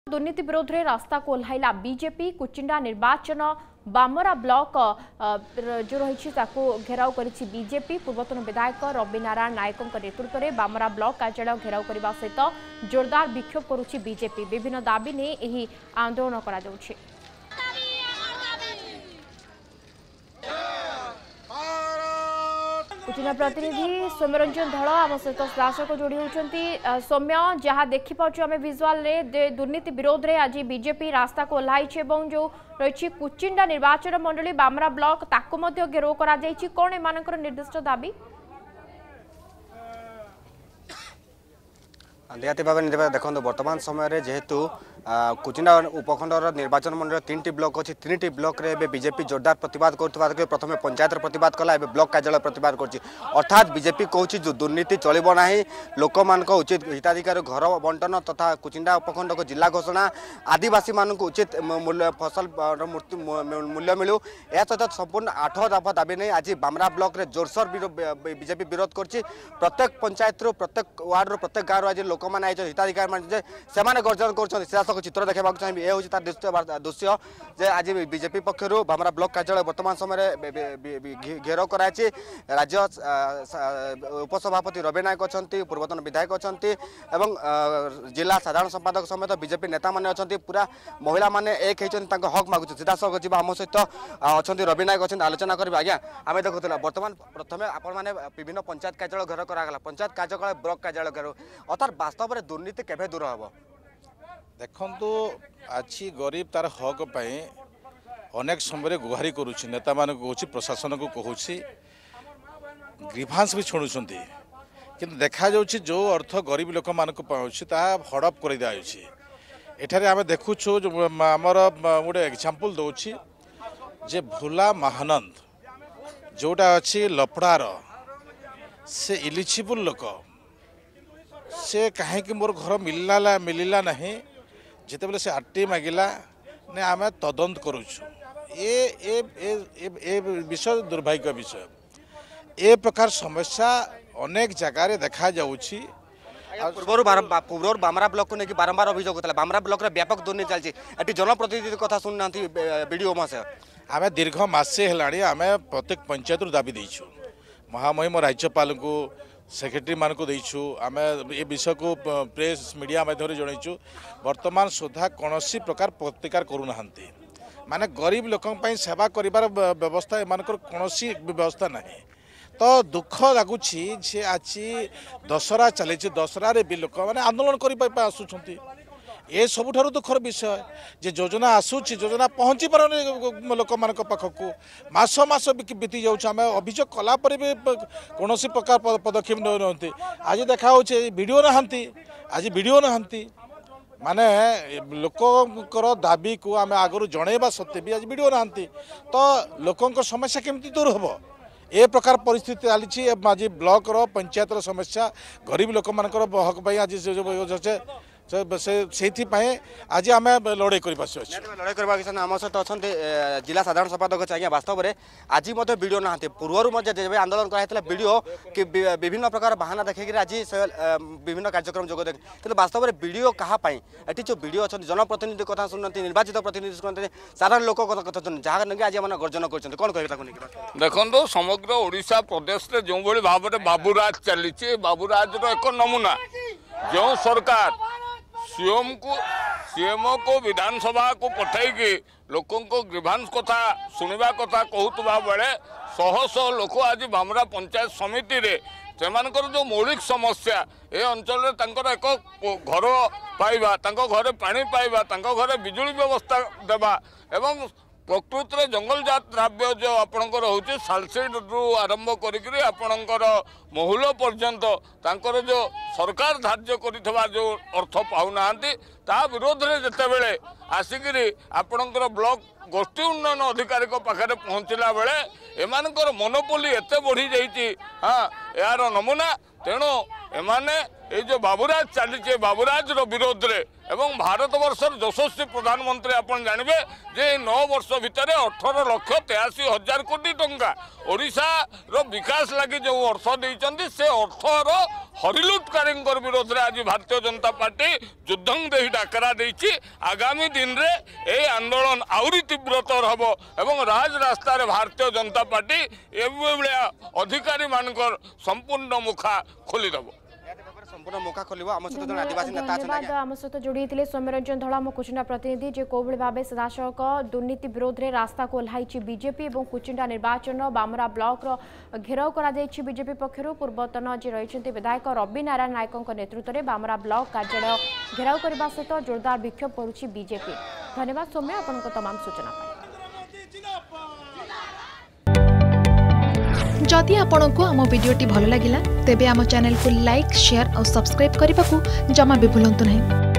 दुर्नीति विरोध में रास्ता को ओह्लैला बीजेपी कुचिंडा निर्वाचन बामरा ब्लॉक जो रही घेराव कर बीजेपी पूर्वतन विधायक रवि नारायण नायकों नेतृत्व में बामरा ब्लॉक कार्यालय घेराव करने सहित जोरदार विक्षोभ करुच्ची बीजेपी विभिन्न दाबी ने यह आंदोलन करा जाउछि। कुचिना प्रतिनिधि सौम्यरंजन धल आम सहित शासक जोड़ी होती सौम्य जहाँ देखिपार्छु आम विजुआल दुर्नीति विरोध में आज बीजेपी रास्ता को ओह्लाई जो रही कुचिंडा निर्वाचन मंडली बामरा ब्लॉक ताकू घेराव करा कौन एम निर्दिष्ट दाबी निहाती भाव देखो बर्तमान समय जेहेतु कुचिंडा उपखंडर निर्वाचन मंडल 3टी ब्लॉक अच्छी 3टी ब्लॉक रे बीजेपी जोरदार प्रतिवाद कर प्रथम पंचायत प्रतिवाद कला ब्लॉक कार्यालय प्रतिवाद कर अर्थात बीजेपी कहूँ जो दुर्नीति चलो ना लोक मान उचित हिताधिकार घर बंटन तथा कुचिंडा उपखंड को जिला घोषणा आदिवासी मान उचित मूल्य फसल मूल्य मिलू या सहित संपूर्ण 8 दफा दाबी नहीं आज बामरा ब्लॉक रे जोरसोर बीजेपी विरोध कर प्रत्येक पंचायत प्रत्येक वार्ड प्रत्येक गाँव आज लोक मैंने हिताधिकार मैंने गर्जन कर चित्र देखा चाहिए यह हूँ दृश्य जे आज बीजेपी पक्षर बामरा ब्लॉक कार्यालय वर्तमान समय घेराव कराई राज्य उपसभापति रवि नायक अच्छा पूर्वतन विधायक अच्छा जिला साधारण संपादक समेत बीजेपी नेता मैंने अच्छा पूरा महिला मैंने एक होती हक मागुच सीधा सड़क जी आम सहित अच्छा रवि नायक अच्छा आलोचना करेंगे। आज्ञा आम देखुला बर्तमान प्रथम आपण विभिन्न पंचायत कार्यालय घेराव करागला पंचायत कार्यालय ब्लॉक कार्यालय घेराव अर्थात वास्तव में दुर्नीति केवे दूर हम देखु आज गरीब तार हक पाई अनेक समय गुहारी करुच्ची नेता मान कहूँ प्रशासन को कहूँ ग्रीभांस भी छुणुंट कि देखा जो अर्थ गरीब लोक मान पाँच हड़प कर दिखाई एठारे आम देखुचु आमर गोटे एग्जांपल दूची जे भोला महानंद जोटा अच्छी लपड़ार से इलिजिबल लोक से कहीं मोर घर मिलला नहीं जिते से आरटी मागिला ने आम तदंत करुचु ए विषय दुर्भाग्य विषय ए प्रकार समस्या अनेक जगार देखा जाउछि। पूर्व बामरा ब्लॉक को लेकिन बारंबार अभियोग होता है बामरा ब्लॉक रे व्यापक दुर्नीति चलती जनप्रतिनिधि कथा शुणुना वीडियो महाशय आम दीर्घ मासे है आम प्रत्येक पंचायत दाबी देचु महामहिम राज्यपाल को सेक्रेटरी मान को देचु आम ए विषय को प्रेस मीडिया माध्यम जनइचु वर्तमान सुधा कौन प्रकार प्रतिकार करूना माने गरीब लोकों सेवा करिबार व्यवस्था एम कौन व्यवस्था नहीं तो दुख लगुच आज दशहरा चली दशहरा भी लोक मैंने आंदोलन कर आसुँच ए सबुठार दुखर विषय जे योजना आसूची योजना पहुँची पार लोक मान पाखक मास मास बीती जाऊँ अभियोग कलापर भी कौन प्रकार पदक्षेप नहीं आज देखा वीडियो नहांती आज वीडियो नहांती माने लोकर दाबी को आम आगु जनइबा सत्वे भी आज वीडियो नहांती तो लोकों समस्या केमती दूर हम ए प्रकार परिस्थिति चली आज ब्लॉक पंचायत समस्या गरीब लोक मान हक आज से आज आम लड़ाई कर आम सहित अच्छा जिला साधारण संपादक अच्छे। आज्ञा वास्तव में आज वीडियो ना पूर्व जब आंदोलन कराई वीडियो कि विभिन्न प्रकार बहाना देखिए आज विभिन्न कार्यक्रम जोग देखे कि वास्तव में वीडियो कहाँ ये जो वीडियो अच्छा जनप्रतिनिधि कथा शुणुना निर्वाचित प्रतिनिधि शुणुना साधारण लोक कथा जहाँ नहीं आज गर्जन कर कौन कह देखो समग्र ओडिशा प्रदेश में जो भाव में बाबूराज चली बाबूराज एक नमूना जो सरकार सीएम को विधानसभा को पठाई लोकों को ग्रीभांस कथा शुणा कथा कहूबा बेले शह शह लोक आज बामरा पंचायत समिति रे सेमानकर जो मौलिक समस्या ए अंचल एक घर पाइबा घरे पानी पाइबा घरे बिजुली व्यवस्था देवा एवं प्रकृत में जंगलजात द्रव्य जो आपणकर हूँ सालसीड रु आरंभ करपणकर महुल पर्यंत तांकर जो सरकार धार्य कर जो अर्थ पाऊना ता विरोध में जितेबले आसिकी आपणकर ब्लॉक गोष्ठी उन्नयन अधिकारी पाखे पहुँचला बेले एमानकर मनोपोली एत बढ़ी जाइए हाँ यार नमूना तेणु एमाने ये जो बाबूराज चली बाबूराज विरोध में एवं भारत वर्षर यशस्वी प्रधानमंत्री आपन जानबे जे 9 वर्ष भितर 18,83,000 कोटी टंका ओडिशा रो विकास लगी जो अर्थ देइचंदी से अर्थर हरिलुटकारी विरोध में आज भारतीय जनता पार्टी युद्धं देही डाकरा देइछि। आगामी दिन रे ए आंदोलन आउरी तीव्रतर हबो एवं राजरास्ता रे भारतीय जनता पार्टी एभलिया अधिकारी मानकर संपूर्ण मुखा खोली दबो संपूर्ण मौका खोल आम सहित जन आदिवासी नेता धन्यवाद आम सहित जोड़ी थे सौम्यरंजन धड़ा मो कुचिंडा प्रतिनिधि जे कोभली भाव सीधासख दुर्नीति विरोध में रास्ता को ओह्लाई बीजेपी और कुचिंडा निर्वाचन बामरा ब्लॉक घेराव कर बीजेपी पक्षर पूर्वतन जे रही विधायक रवि नारायण नायकों नेतृत्व में बामरा ब्लॉक कार्यालय घेराव करने सहित जोरदार विक्षोभ करुच्ची बीजेपी। धन्यवाद सौम्य आपण तमाम सूचना। जदि आपंक आम भिडी भल लगा तेब आम चैनल को लाइक शेयर और सब्सक्राइब करने को जमा भी भूलु नहीं।